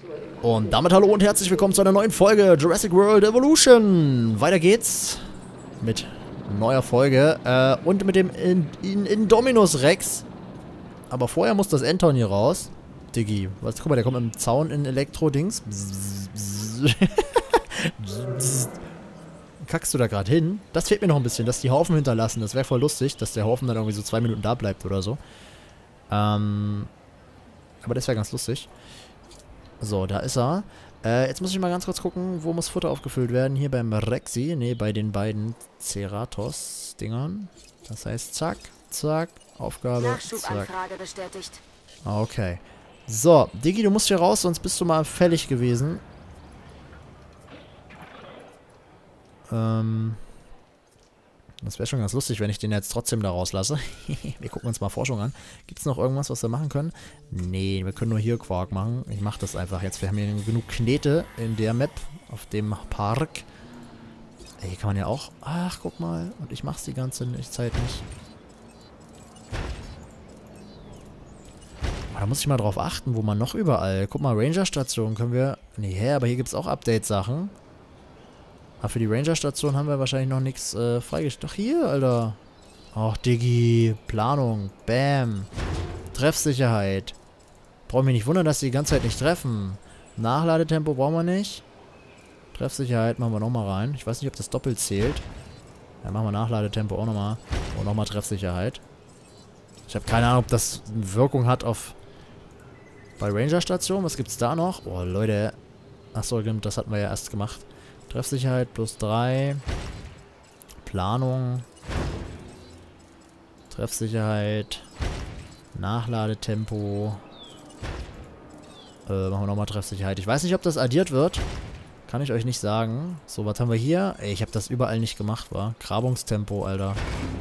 Und damit hallo und herzlich willkommen zu einer neuen Folge Jurassic World Evolution. Weiter geht's mit neuer Folge und mit dem Indominus Rex. Aber vorher muss das Enton hier raus. Diggi, was? Guck mal, der kommt im Zaun in Elektro-Dings. Kackst du da gerade hin? Das fehlt mir noch ein bisschen, dass die Haufen hinterlassen. Das wäre voll lustig, dass der Haufen dann irgendwie so 2 Minuten da bleibt oder so. Aber das wäre ganz lustig. So, da ist er. Jetzt muss ich mal ganz kurz gucken, wo muss Futter aufgefüllt werden. Hier beim Rexy. Ne, bei den beiden Ceratops-Dingern. Das heißt, zack, zack, Aufgabe, zack. Bestätigt. Okay. So, Diggi, du musst hier raus, sonst bist du mal fällig gewesen. Das wäre schon ganz lustig, wenn ich den jetzt trotzdem da rauslasse. Wir gucken uns mal Forschung an. Gibt es noch irgendwas, was wir machen können? Nee, wir können nur hier Quark machen. Ich mache das einfach jetzt. Wir haben hier genug Knete in der Map, auf dem Park. Ey, hier kann man ja auch... Ach, guck mal. Und ich mache es die ganze Zeit nicht. Aber da muss ich mal drauf achten, wo man noch überall... Guck mal, Ranger-Station können wir... Nee, aber hier gibt es auch Update-Sachen. Aber für die Ranger-Station haben wir wahrscheinlich noch nichts freigestellt. Doch hier, Alter. Ach, Diggi. Planung. Bam. Treffsicherheit. Brauche mich nicht wundern, dass die ganze Zeit nicht treffen. Nachladetempo brauchen wir nicht. Treffsicherheit machen wir nochmal rein. Ich weiß nicht, ob das doppelt zählt. Dann machen wir Nachladetempo auch nochmal. Und nochmal Treffsicherheit. Ich habe keine Ahnung, ob das eine Wirkung hat auf... Bei Ranger-Station. Was gibt's da noch? Oh, Leute. Achso, das hatten wir ja erst gemacht. Treffsicherheit plus 3. Planung. Treffsicherheit. Nachladetempo. Machen wir nochmal Treffsicherheit. Ich weiß nicht, ob das addiert wird. Kann ich euch nicht sagen. So, was haben wir hier? Ey, ich habe das überall nicht gemacht, wa? Grabungstempo, Alter.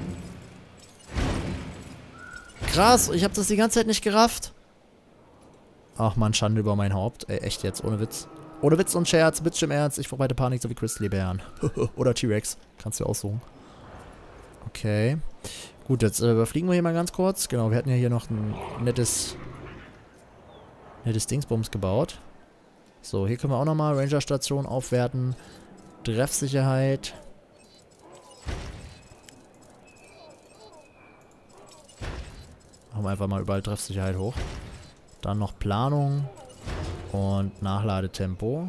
Krass, ich habe das die ganze Zeit nicht gerafft. Ach man, Schande über mein Haupt. Ey, echt jetzt, ohne Witz. Ohne Witz und Scherz, Witz im Ernst, ich verbreite Panik, so wie Grizzlybären. Oder T-Rex, kannst du aussuchen. Okay. Gut, jetzt überfliegen wir hier mal ganz kurz. Genau, wir hatten ja hier noch ein nettes Dingsbums gebaut. So, hier können wir auch nochmal Ranger-Station aufwerten. Treffsicherheit. Machen wir einfach mal überall Treffsicherheit hoch. Dann noch Planung. Und Nachladetempo.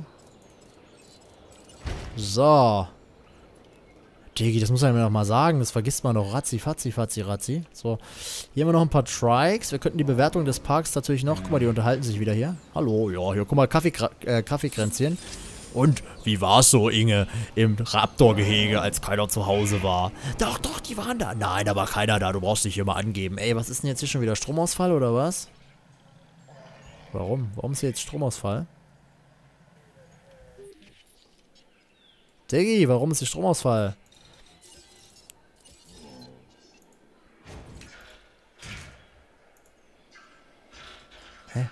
So. Digi, das muss man mir noch mal sagen. Das vergisst man doch. Razzi, fatzi, fatzi, razzi. So. Hier haben wir noch ein paar Trikes. Wir könnten die Bewertung des Parks natürlich noch... Guck mal, die unterhalten sich wieder hier. Hallo, ja, hier, guck mal, Kaffeekränzchen. Und wie war's so, Inge, im Raptor-Gehege, als keiner zu Hause war? Doch, doch, die waren da. Nein, da war keiner da. Du brauchst dich hier mal angeben. Ey, was ist denn jetzt hier schon wieder? Stromausfall oder was? Warum? Warum ist hier jetzt Stromausfall? Diggi, warum ist hier Stromausfall? Hä?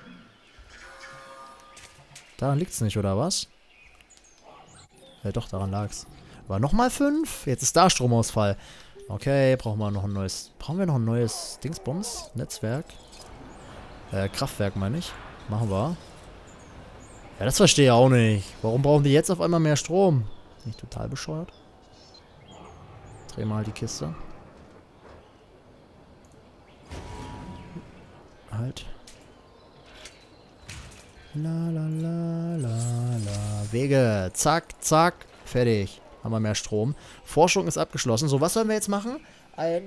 Daran liegt's nicht, oder was? Ja doch, daran lag's. Aber nochmal 5? Jetzt ist da Stromausfall. Okay, brauchen wir noch ein neues... Brauchen wir noch ein neues Dingsbums? Netzwerk? Kraftwerk meine ich. Machen wir. Ja, das verstehe ich auch nicht. Warum brauchen die jetzt auf einmal mehr Strom? Nicht total bescheuert. Dreh mal die Kiste. Halt. La la la la la. Wege. Zack, zack. Fertig. Haben wir mehr Strom. Forschung ist abgeschlossen. So, was sollen wir jetzt machen? Ein,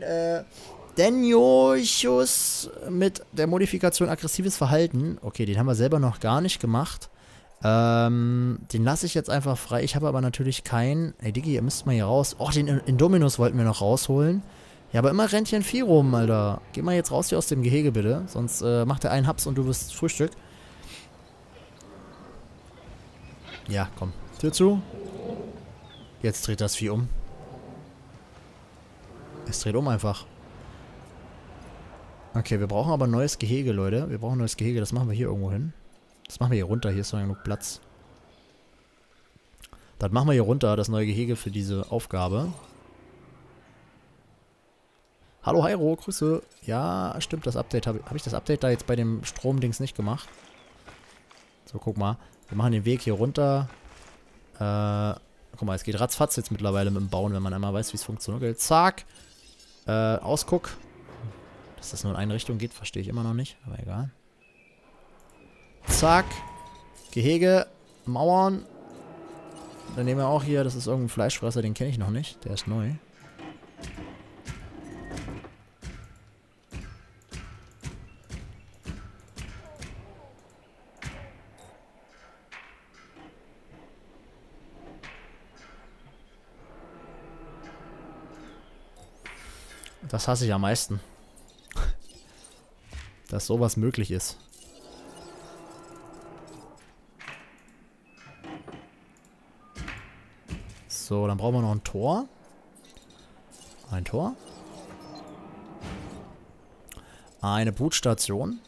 Deniochus mit der Modifikation aggressives Verhalten. Okay, den haben wir selber noch gar nicht gemacht. Den lasse ich jetzt einfach frei. Ich habe aber natürlich keinen... Ey, Diggi, ihr müsst mal hier raus. Oh, den Indominus wollten wir noch rausholen. Ja, aber immer rennt hier ein Vieh rum, Alter. Geh mal jetzt raus hier aus dem Gehege, bitte. Sonst macht er einen Haps und du wirst Frühstück. Ja, komm. Tür zu. Jetzt dreht das Vieh um. Es dreht um einfach. Okay, wir brauchen aber ein neues Gehege, Leute. Wir brauchen ein neues Gehege. Das machen wir hier irgendwo hin. Das machen wir hier runter. Hier ist noch genug Platz. Das machen wir hier runter, das neue Gehege für diese Aufgabe. Hallo Hairo, Grüße. Ja, stimmt, das Update habe ich das Update da jetzt bei dem Stromdings nicht gemacht. So, guck mal. Wir machen den Weg hier runter. Guck mal, es geht ratzfatz jetzt mittlerweile mit dem Bauen, wenn man einmal weiß, wie es funktioniert. Zack. Ausguck. Dass das nur in eine Richtung geht, verstehe ich immer noch nicht. Aber egal. Zack. Gehege. Mauern. Dann nehmen wir auch hier, das ist irgendein Fleischfresser, den kenne ich noch nicht. Der ist neu. Das hasse ich am meisten. Dass sowas möglich ist. So, dann brauchen wir noch ein Tor. Ein Tor. Eine Brutstation.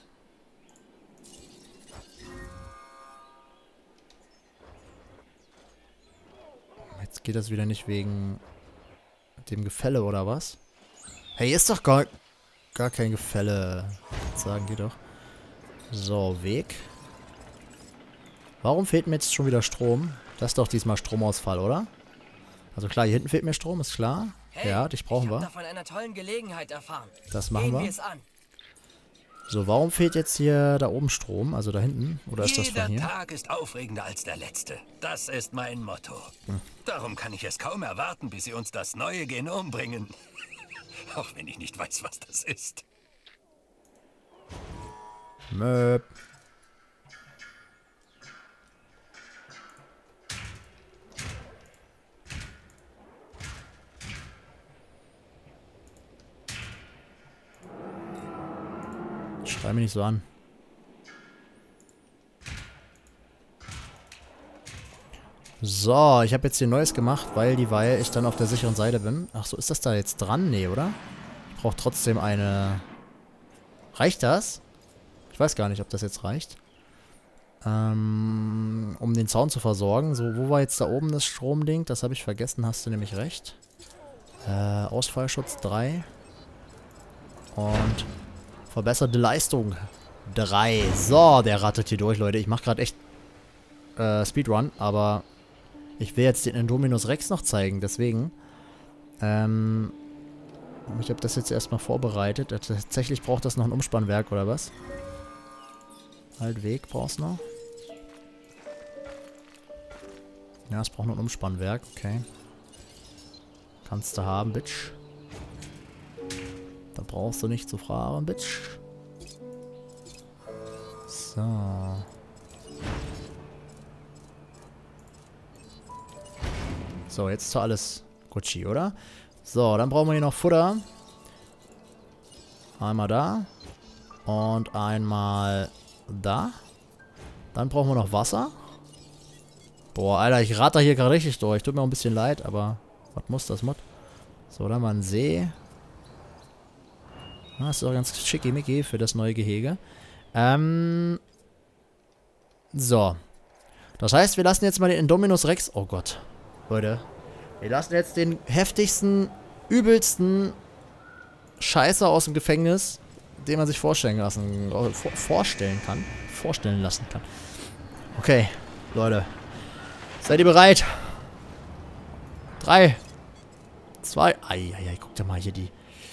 Jetzt geht das wieder nicht wegen dem Gefälle oder was? Hey, ist doch gar kein Gefälle. Sagen, geht doch. So, Weg. Warum fehlt mir jetzt schon wieder Strom? Das ist doch diesmal Stromausfall, oder? Also klar, hier hinten fehlt mir Strom, ist klar. Hey, ja, dich brauchen wir. Ich habe von einer tollen Gelegenheit erfahren. Das machen wir. Gehen wir es an. So, warum fehlt jetzt hier da oben Strom? Also da hinten? Oder ist das von hier? Jeder Tag ist aufregender als der letzte. Das ist mein Motto. Darum kann ich es kaum erwarten, bis sie uns das neue Genom bringen. Auch wenn ich nicht weiß, was das ist. Möp. Schrei mich nicht so an. So, ich habe jetzt hier Neues gemacht, weil ich dann auf der sicheren Seite bin. Ach so, ist das da jetzt dran? Nee, oder? Ich brauche trotzdem eine... Reicht das? Ich weiß gar nicht, ob das jetzt reicht. Um den Zaun zu versorgen. So, wo war jetzt da oben das Stromding? Das habe ich vergessen, hast du nämlich recht. Ausfallschutz 3. Und verbesserte Leistung 3. So, der rattet hier durch, Leute. Ich mache gerade echt Speedrun, aber ich will jetzt den Indominus Rex noch zeigen, deswegen. Ich habe das jetzt erstmal vorbereitet. Tatsächlich braucht das noch ein Umspannwerk, oder was? Halt Weg brauchst du noch. Ja, es braucht noch ein Umspannwerk, okay. Kannst du haben, Bitch. Da brauchst du nicht zu fragen, Bitch. So. So, jetzt ist doch alles Gucci, oder? So, dann brauchen wir hier noch Futter. Einmal da. Und einmal da. Dann brauchen wir noch Wasser. Boah, Alter, ich rate hier gerade richtig durch. Tut mir auch ein bisschen leid, aber was muss das, Mod? So, dann mal ein See. Das ist auch ganz schickimicki für das neue Gehege. So. Das heißt, wir lassen jetzt mal den Indominus Rex... Oh Gott. Leute. Wir lassen jetzt den heftigsten, übelsten Scheißer aus dem Gefängnis, den man sich vorstellen lassen kann. Okay, Leute. Seid ihr bereit? 3, 2... Eieiei, guck dir mal hier die...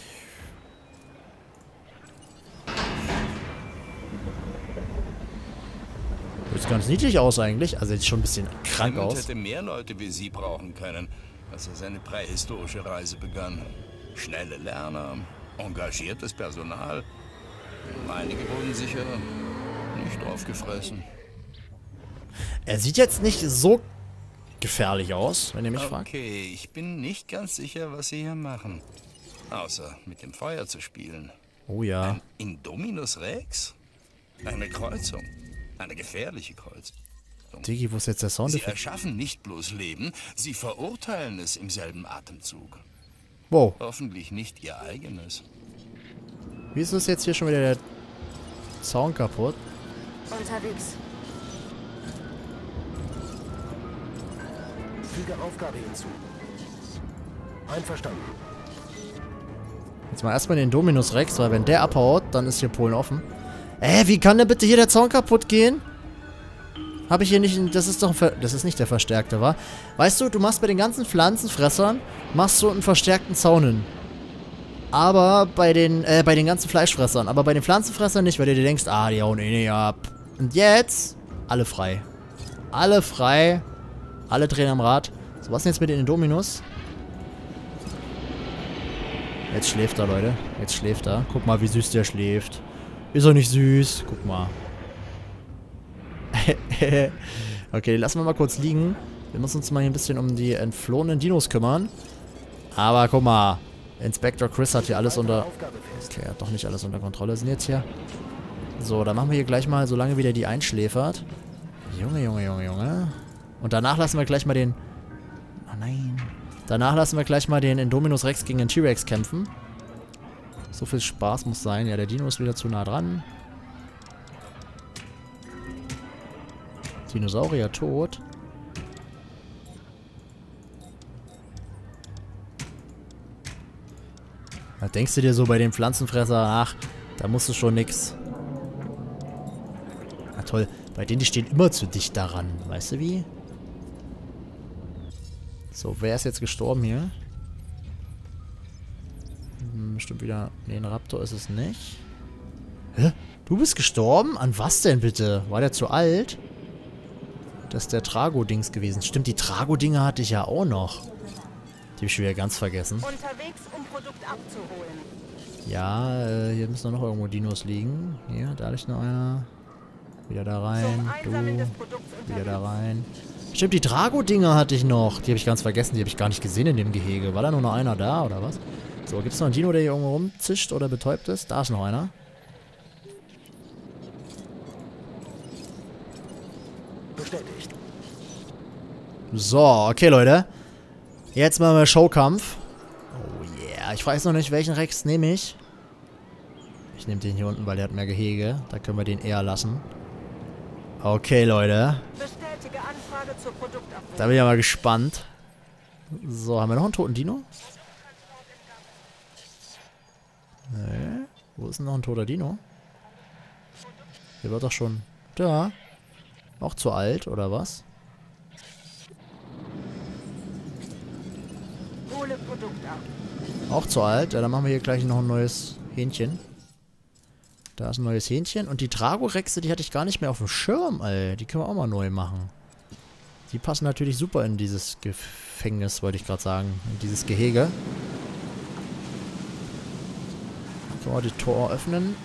Sieht ganz niedlich aus eigentlich. Also sieht schon ein bisschen krank aus. Hätte mehr Leute wie Sie brauchen können, als er seine prähistorische Reise begann. Schnelle Lerner, engagiertes Personal. Einige wurden sicher nicht aufgefressen. Er sieht jetzt nicht so gefährlich aus, wenn ihr mich fragt. Okay, ich bin nicht ganz sicher, was Sie hier machen. Außer mit dem Feuer zu spielen. Oh ja. Ein Indominus Rex? Eine Kreuzung. Eine gefährliche Kreuzung. Digi, wo ist jetzt der Sound? Sie erschaffen nicht bloß Leben, sie verurteilen es im selben Atemzug. Wow. Hoffentlich nicht ihr eigenes. Wieso ist jetzt hier schon wieder der Zaun kaputt? Unterwegs. Füge Aufgabe hinzu. Einverstanden. Jetzt mal erstmal den Indominus Rex, weil wenn der abhaut, dann ist hier Polen offen. Wie kann denn bitte hier der Zaun kaputt gehen? Habe ich hier nicht... Das ist doch... Das ist nicht der verstärkte, wa? Weißt du, du machst bei den ganzen Pflanzenfressern, machst du einen verstärkten Zaun hin. Aber bei den ganzen Fleischfressern. Aber bei den Pflanzenfressern nicht, weil du dir denkst, ah, die hauen eh nicht ab. Und jetzt... Alle frei. Alle frei. Alle drehen am Rad. So, was denn jetzt mit den Indominus? Jetzt schläft er, Leute. Jetzt schläft er. Guck mal, wie süß der schläft. Ist doch nicht süß. Guck mal. Okay, lassen wir mal kurz liegen. Wir müssen uns mal hier ein bisschen um die entflohenen Dinos kümmern. Aber guck mal. Inspector Chris hat hier alles unter... Okay, er hat doch nicht alles unter Kontrolle. Sind jetzt hier... So, dann machen wir hier gleich mal, solange wieder die einschläfert. Junge, Junge, Junge, Junge. Und danach lassen wir gleich mal den... Oh nein. Danach lassen wir gleich mal den Indominus Rex gegen den T-Rex kämpfen. So viel Spaß muss sein. Ja, der Dino ist wieder zu nah dran. Dinosaurier tot. Da denkst du dir so bei den Pflanzenfresser, ach, da musst du schon nix. Na toll, bei denen, die stehen immer zu dicht daran. Weißt du wie? So, wer ist jetzt gestorben hier? Bestimmt wieder... Nee, ein Raptor ist es nicht. Hä? Du bist gestorben? An was denn bitte? War der zu alt? Das ist der Trago-Dings gewesen. Stimmt, die Trago-Dinger hatte ich ja auch noch. Die habe ich schon wieder ganz vergessen. Unterwegs, um Produkt abzuholen. Ja, hier müssen noch irgendwo Dinos liegen. Hier, da liegt noch einer. Wieder da rein. Du. Wieder da rein. Stimmt, die Trago-Dinger hatte ich noch. Die habe ich ganz vergessen. Die habe ich gar nicht gesehen in dem Gehege. War da nur noch einer da, oder was? So, gibt es noch einen Dino, der hier irgendwo rumzischt oder betäubt ist? Da ist noch einer. Bestätigt. So, okay, Leute. Jetzt machen wir Showkampf. Oh yeah. Ich weiß noch nicht, welchen Rex nehme ich. Ich nehme den hier unten, weil der hat mehr Gehege. Da können wir den eher lassen. Okay, Leute. Bestätige Anfrage zur Produktabholung. Da bin ich ja mal gespannt. So, haben wir noch einen toten Dino? Nee. Wo ist denn noch ein toter Dino? Der wird doch schon... Da. Auch zu alt, oder was? Hole Produkt ab. Auch zu alt. Ja, dann machen wir hier gleich noch ein neues Hähnchen. Da ist ein neues Hähnchen. Und die Tragorexe, die hatte ich gar nicht mehr auf dem Schirm, Alter. Die können wir auch mal neu machen. Die passen natürlich super in dieses Gefängnis, wollte ich gerade sagen. In dieses Gehege. Können wir die Tor öffnen.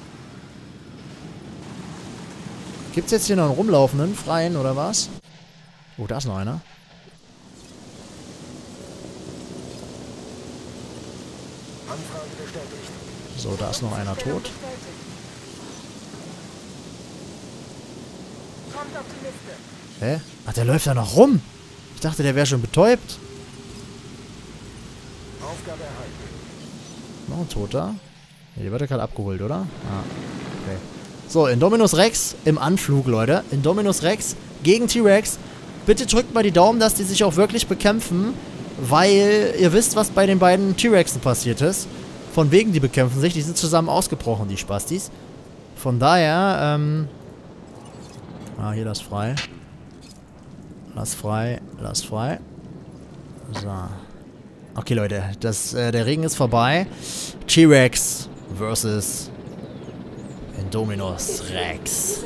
Gibt's jetzt hier noch einen rumlaufenden, freien, oder was? Oh, da ist noch einer. Anfrage bestätigt. So, da ist noch einer tot. Kommt auf die Liste. Hä? Ach, der läuft da noch rum. Ich dachte, der wäre schon betäubt. Aufgabe erhalten. Noch ein Toter. Ja, die wird ja gerade abgeholt, oder? Ah, okay. So, Indominus Rex im Anflug, Leute. Indominus Rex gegen T-Rex. Bitte drückt mal die Daumen, dass die sich auch wirklich bekämpfen. Weil ihr wisst, was bei den beiden T-Rexen passiert ist. Von wegen, die bekämpfen sich. Die sind zusammen ausgebrochen, die Spastis. Von daher, Ah, hier, lass frei. Lass frei, lass frei. So. Okay, Leute, der Regen ist vorbei. T-Rex versus Indominus Rex.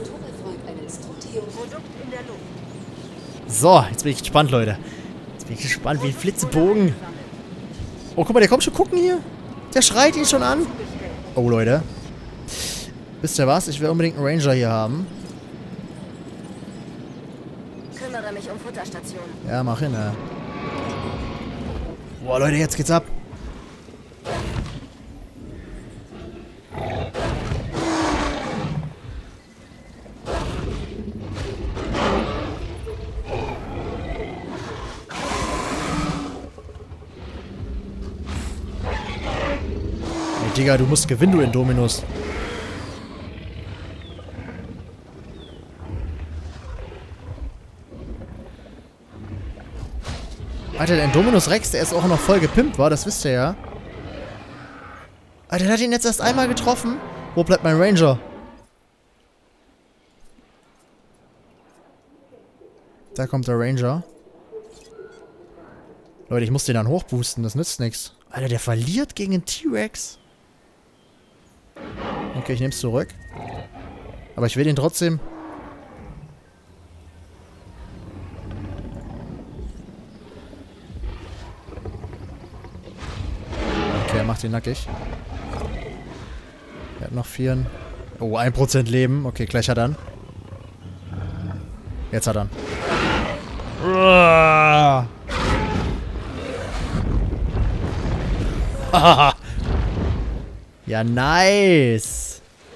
So, jetzt bin ich gespannt, Leute. Jetzt bin ich gespannt, wie ein Flitzebogen. Oh, guck mal, der kommt schon gucken hier. Der schreit ihn schon an. Oh, Leute. Wisst ihr was? Ich will unbedingt einen Ranger hier haben. Kümmere mich um Futterstation. Ja, mach hin, ja. Boah, Leute, jetzt geht's ab. Hey, Digga, du musst gewinnen, du Indominus. Alter, der Indominus Rex, der ist auch noch voll gepimpt, war, das wisst ihr ja. Alter, der hat ihn jetzt erst einmal getroffen. Wo bleibt mein Ranger? Da kommt der Ranger. Leute, ich muss den dann hochboosten, das nützt nichts. Alter, der verliert gegen den T-Rex. Okay, ich nehme es zurück. Aber ich will den trotzdem... Okay, er macht ihn nackig. Er hat noch 4... Oh, 1% Leben. Okay, gleich hat er ihn. Jetzt hat er ihn. Ja, nice.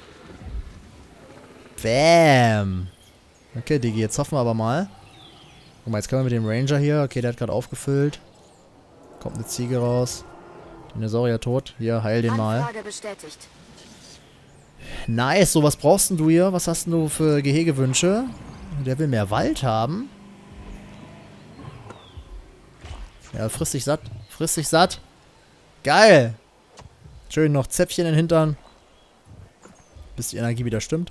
Bam. Okay, Digi, jetzt hoffen wir aber mal. Guck mal, jetzt können wir mit dem Ranger hier. Okay, der hat gerade aufgefüllt. Kommt eine Ziege raus. Dinosaurier tot. Hier, heil den mal. Anfrage bestätigt. Nice, so was brauchst denn du hier? Was hast denn du für Gehegewünsche? Der will mehr Wald haben. Ja, frisst sich satt. Frisst sich satt. Geil. Schön noch Zäpfchen in den Hintern. Bis die Energie wieder stimmt.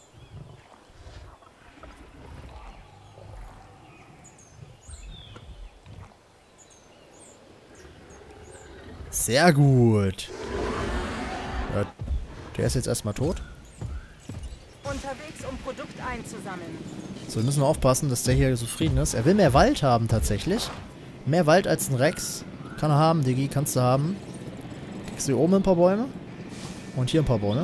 Sehr gut. Ja, der ist jetzt erstmal tot. Unterwegs, um Produkt einzusammeln. So, wir müssen aufpassen, dass der hier zufrieden ist. Er will mehr Wald haben, tatsächlich. Mehr Wald als ein Rex. Kann er haben, Digi, kannst du haben. Kriegst du hier oben ein paar Bäume. Und hier ein paar Bäume.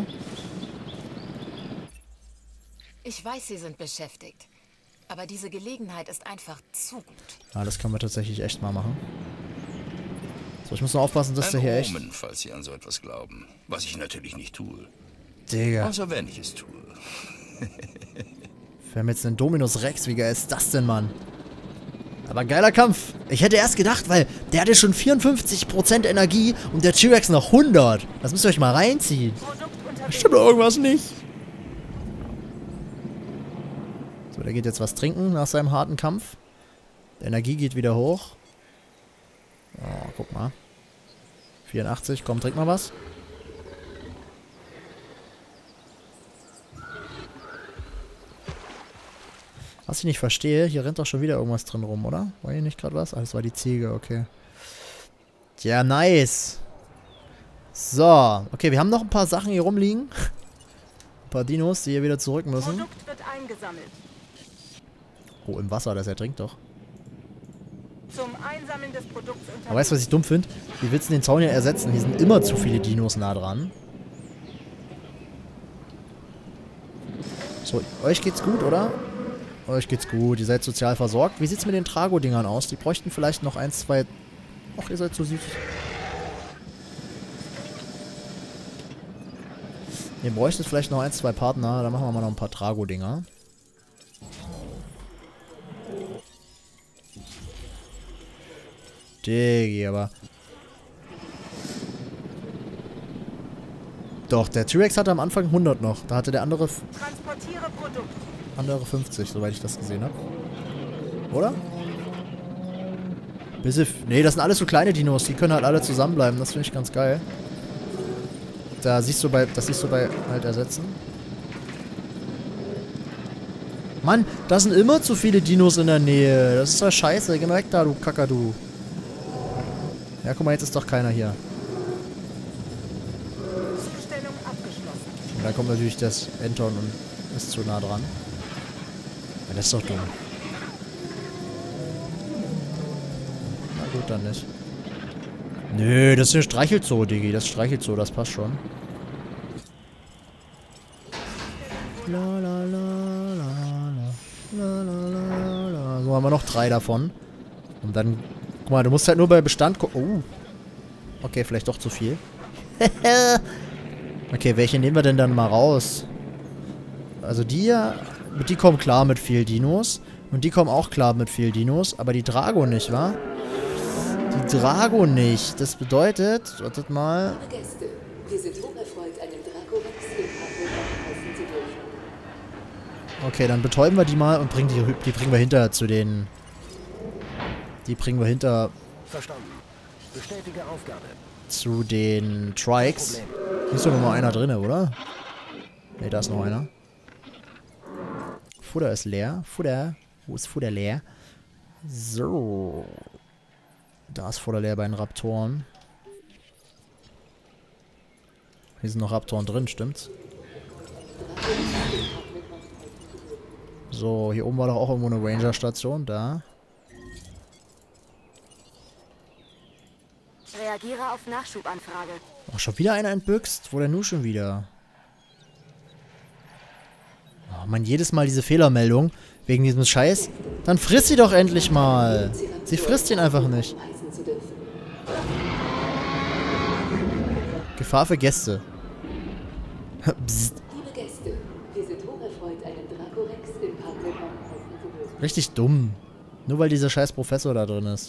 Ich weiß, Sie sind beschäftigt. Aber diese Gelegenheit ist einfach zu gut. Ja, das können wir tatsächlich echt mal machen. So, ich muss nur aufpassen, dass der hier echt... Omen, falls Sie an so etwas glauben. Was ich natürlich nicht tue. Digga. Außer wenn ich es tue. Wir haben jetzt einen Dominus Rex. Wie geil ist das denn, Mann? Aber geiler Kampf. Ich hätte erst gedacht, weil der hatte schon 54% Energie und der T-Rex noch 100. Das müsst ihr euch mal reinziehen. Da stimmt doch irgendwas nicht. So, der geht jetzt was trinken nach seinem harten Kampf. Die Energie geht wieder hoch. Oh, guck mal. 84, komm, trink mal was. Was ich nicht verstehe, hier rennt doch schon wieder irgendwas drin rum, oder? War hier nicht gerade was? Ah, das war die Ziege, okay. Ja, nice. So, okay, wir haben noch ein paar Sachen hier rumliegen. Ein paar Dinos, die hier wieder zurück müssen. Produkt wird eingesammelt. Oh, im Wasser, das ertrinkt doch. Zum Einsammeln des Produkts unterwegs. Aber weißt du, was ich dumm finde? Wie willst du den Zaun hier ersetzen? Hier sind immer zu viele Dinos nah dran. So, euch geht's gut, oder? Euch geht's gut, ihr seid sozial versorgt. Wie sieht's mit den Trago-Dingern aus? Die bräuchten vielleicht noch 1, 2... Ach, ihr seid so süß. Ihr bräuchtet vielleicht noch 1, 2 Partner. Dann machen wir mal noch ein paar Trago-Dinger. Diggi, aber... Doch, der T-Rex hatte am Anfang 100 noch. Da hatte der andere... Transportiere Produkt. Andere 50, soweit ich das gesehen habe. Oder? Nee, das sind alles so kleine Dinos. Die können halt alle zusammenbleiben. Das finde ich ganz geil. Das siehst du bei halt ersetzen. Mann, da sind immer zu viele Dinos in der Nähe. Das ist doch scheiße. Geh mal weg da, du Kakadu. Ja, guck mal, jetzt ist doch keiner hier. Zustellung abgeschlossen. Und dann kommt natürlich das Enton und ist zu nah dran. Ja, das ist doch dumm. Na gut, dann nicht. Nö, das ist ein Streichelzoo, Diggi. Das ist Streichelzoo, das passt schon. La la la la la la la la. So haben wir noch 3 davon. Und dann... Guck mal, du musst halt nur bei Bestand gucken. Oh. Okay, vielleicht doch zu viel. Okay, welche nehmen wir denn dann mal raus? Also die hier, die kommen klar mit viel Dinos. Und die kommen auch klar mit viel Dinos. Aber die Drago nicht, wa? Die Drago nicht. Das bedeutet, wartet mal. Gäste, wir sind hocherfreut, einen Dragorex in Hamburg heißen zu dürfen. Okay, dann betäuben wir die mal und bringen die bringen wir hinter zu den... Die bringen wir hinter... Verstanden. Bestätige Aufgabe. Zu den Trikes. Hier ist doch noch mal einer drin, oder? Ne, da ist noch einer. Futter ist leer. Futter. Wo ist Futter leer? So. Da ist Futter leer bei den Raptoren. Hier sind noch Raptoren drin, stimmt's? So, hier oben war doch auch irgendwo eine Ranger-Station. Da. Reagiere auf Nachschubanfrage. Oh, schon wieder einer entbüchst? Wo denn nun schon wieder? Oh Mann, jedes Mal diese Fehlermeldung. Wegen diesem Scheiß. Dann frisst sie doch endlich mal. Sie frisst ihn einfach nicht. Gefahr für Gäste. Psst. Liebe Gäste, wir sind hocherfreut, einen Dracorex im Park willkommen heißen zu dürfen. Richtig dumm. Nur weil dieser scheiß Professor da drin ist.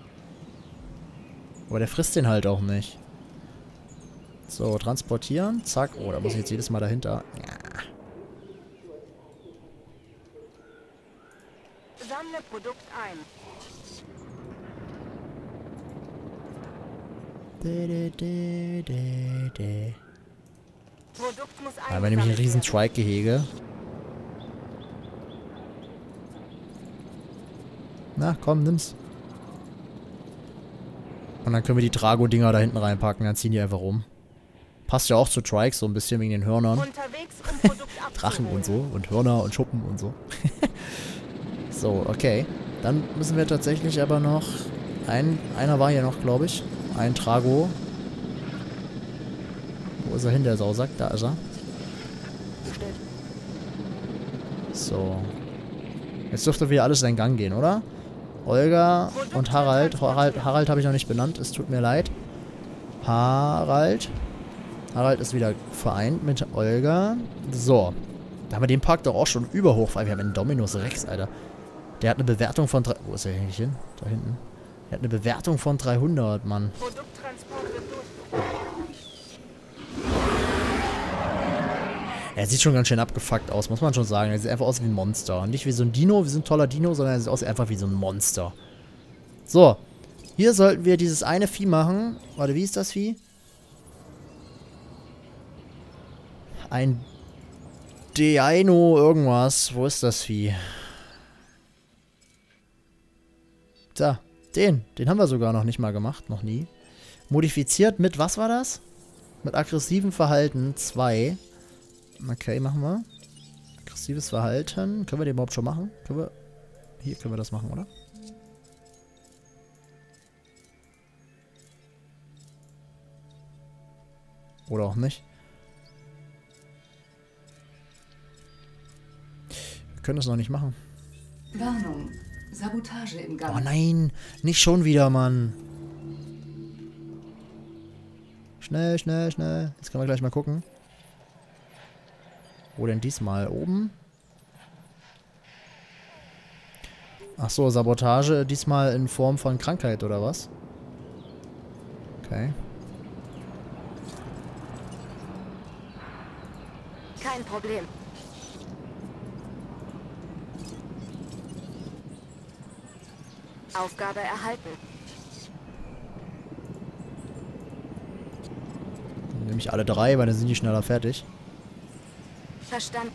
Aber der frisst den halt auch nicht. So, transportieren. Zack. Oh, da muss ich jetzt jedes Mal dahinter. Ja. Sammle Produkt ein. Produkt muss Da haben wir nämlich ein riesen Trike-Gehege. Na, komm, nimm's. Und dann können wir die Drago-Dinger da hinten reinpacken, dann ziehen die einfach rum. Passt ja auch zu Trikes, so ein bisschen wegen den Hörnern. Unterwegs, um Produkt Drachen abzuholen. und so und Hörner und Schuppen und so. So, okay. Dann müssen wir tatsächlich aber noch... Einer war hier noch, glaube ich. Ein Trago. Wo ist er hin, der Sausack? Da ist er. So. Jetzt dürfte wieder alles seinen Gang gehen, oder? Olga und Harald. Harald habe ich noch nicht benannt. Es tut mir leid. Harald. Harald ist wieder vereint mit Olga. So. Da haben wir den Park doch auch schon überhoch. Weil wir haben einen Dominus Rex, Alter. Der hat eine Bewertung von... Wo ist er eigentlich hin? Da hinten. Der hat eine Bewertung von 300, Mann. Produkttransport wird durchgeführt. Er sieht schon ganz schön abgefuckt aus, muss man schon sagen. Er sieht einfach aus wie ein Monster. Nicht wie so ein Dino, wie so ein toller Dino, sondern er sieht aus einfach wie so ein Monster. So. Hier sollten wir dieses eine Vieh machen. Warte, wie ist das Vieh? Ein Deino irgendwas. Wo ist das Vieh? Da, den haben wir sogar noch nicht mal gemacht, noch nie. Modifiziert mit, was war das? Mit aggressivem Verhalten 2. Okay, machen wir. Aggressives Verhalten. Können wir den überhaupt schon machen? Hier können wir das machen, oder? Oder auch nicht. Wir können das noch nicht machen. Warnung. Sabotage im Gang. Oh nein, nicht schon wieder, Mann. Schnell, schnell, schnell. Jetzt können wir gleich mal gucken. Wo denn diesmal? Oben? Ach so, Sabotage diesmal in Form von Krankheit, oder was? Okay. Kein Problem. Aufgabe erhalten. Dann nehme ich alle 3, weil dann sind die schneller fertig. Verstanden.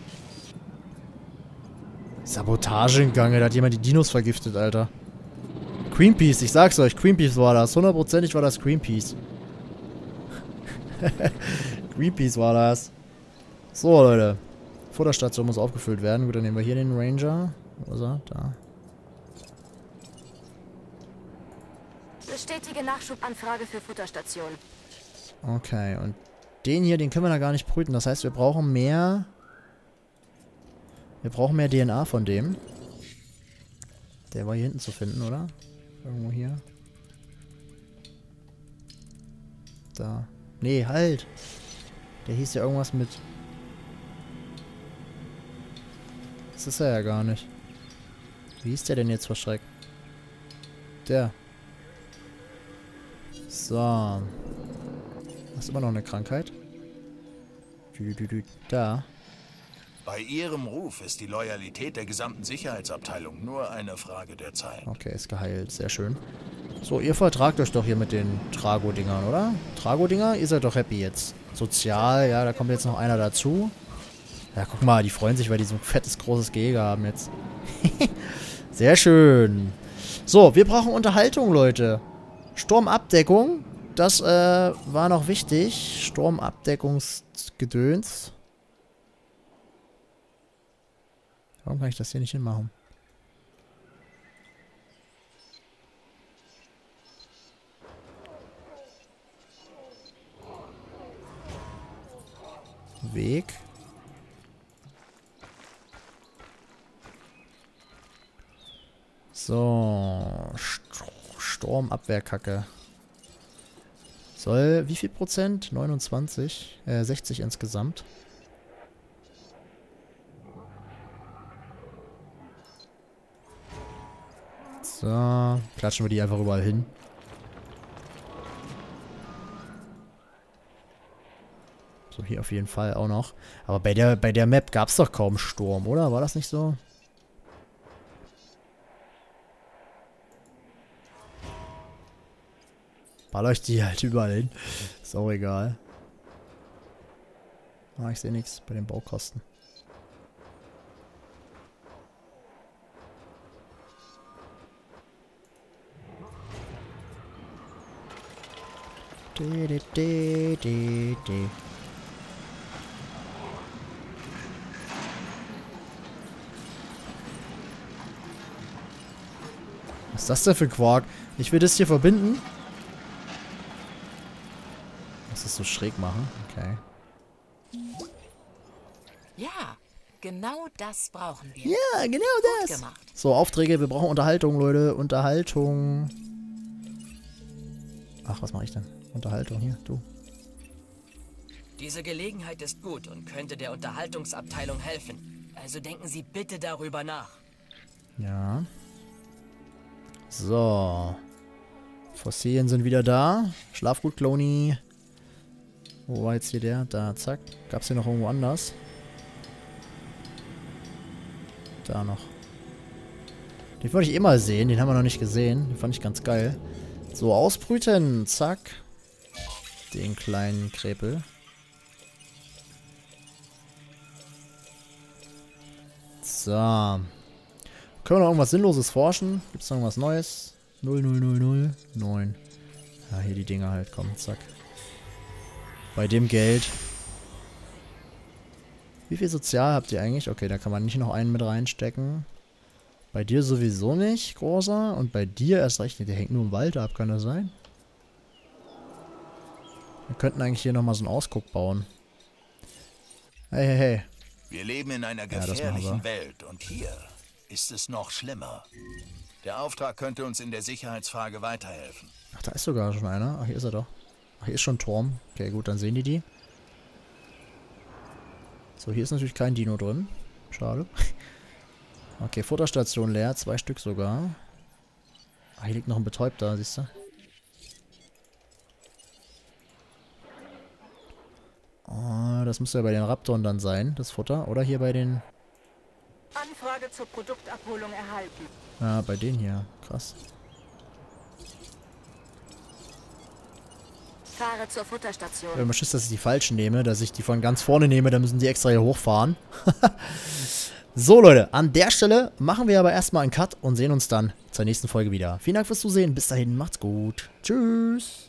Sabotage im Gange, da hat jemand die Dinos vergiftet, Alter. Greenpeace, ich sag's euch, Greenpeace war das. 100%ig war das Greenpeace. Greenpeace war das. So, Leute. Futterstation muss aufgefüllt werden. Gut, dann nehmen wir hier den Ranger. Wo ist er? Da. Bestätige Nachschubanfrage für Futterstation. Okay, und den hier, den können wir da gar nicht brüten. Das heißt, wir brauchen mehr... Wir brauchen mehr DNA von dem. Der war hier hinten zu finden, oder? Irgendwo hier. Da. Nee, halt! Der hieß ja irgendwas mit... Das ist er ja gar nicht. Wie hieß der denn jetzt, verschreckt? Der. So. Das ist immer noch eine Krankheit. Da. Bei Ihrem Ruf ist die Loyalität der gesamten Sicherheitsabteilung nur eine Frage der Zeit. Okay, ist geheilt. Sehr schön. So, ihr vertragt euch doch hier mit den Trago-Dingern, oder? Trago-Dinger? Ihr seid doch happy jetzt. Sozial, ja, da kommt jetzt noch einer dazu. Ja, guck mal, die freuen sich, weil die so ein fettes, großes Gehege haben jetzt. Sehr schön. So, wir brauchen Unterhaltung, Leute. Sturmabdeckung. Das war noch wichtig. Sturmabdeckungsgedöns. Warum kann ich das hier nicht hinmachen? Weg. So. Sturmabwehrkacke. Soll wie viel Prozent? 29. 60 insgesamt. So. Klatschen wir die einfach überall hin. So, hier auf jeden Fall auch noch. Aber bei der Map gab es doch kaum Sturm, oder? War das nicht so? Baller ich die halt überall hin. Ist auch egal. Ah, ich sehe nichts bei den Baukosten. Was ist das denn für Quark? Ich will das hier verbinden. Muss das so schräg machen? Okay. Ja, genau das brauchen wir. Ja, genau Gut das. gemacht. So, Aufträge. Wir brauchen Unterhaltung, Leute. Unterhaltung. Ach, was mache ich denn? Unterhaltung hier, du. Diese Gelegenheit ist gut und könnte der Unterhaltungsabteilung helfen. Also denken Sie bitte darüber nach. Ja. So. Fossilien sind wieder da. Schlaf gut, Clony. Wo war jetzt hier der? Da, zack. Gab's hier noch irgendwo anders? Da noch. Den wollte ich eh mal sehen. Den haben wir noch nicht gesehen. Den fand ich ganz geil. So, ausbrüten. Zack. Den kleinen Krepel. So. Können wir noch irgendwas Sinnloses forschen? Gibt es noch irgendwas Neues? 00009. Ja, hier die Dinger halt. Komm, zack. Bei dem Geld. Wie viel Sozial habt ihr eigentlich? Okay, da kann man nicht noch einen mit reinstecken. Bei dir sowieso nicht, Großer. Und bei dir erst recht nicht. Der hängt nur im Wald ab, kann das sein? Wir könnten eigentlich hier nochmal so einen Ausguck bauen. Hey, hey, hey. Wir leben in einer Ja, das machen gefährlichen wir. Welt und hier ist es noch schlimmer. Der Auftrag könnte uns in der Sicherheitsfrage weiterhelfen. Ach, da ist sogar schon einer. Ach, hier ist er doch. Ach, hier ist schon ein Turm. Okay, gut, dann sehen die. So, hier ist natürlich kein Dino drin. Schade. Okay, Futterstation leer. 2 Stück sogar. Ah, hier liegt noch ein Betäubter, siehst du? Oh, das müsste ja bei den Raptoren dann sein, das Futter. Oder hier bei den... Anfrage zur Produktabholung erhalten. Ja, bei denen hier. Krass. Fahre zur Futterstation. Wenn man Schiss, dass ich die falschen nehme, dass ich die von ganz vorne nehme, dann müssen die extra hier hochfahren. So, Leute, an der Stelle machen wir aber erstmal einen Cut und sehen uns dann zur nächsten Folge wieder. Vielen Dank fürs Zusehen. Bis dahin, macht's gut. Tschüss.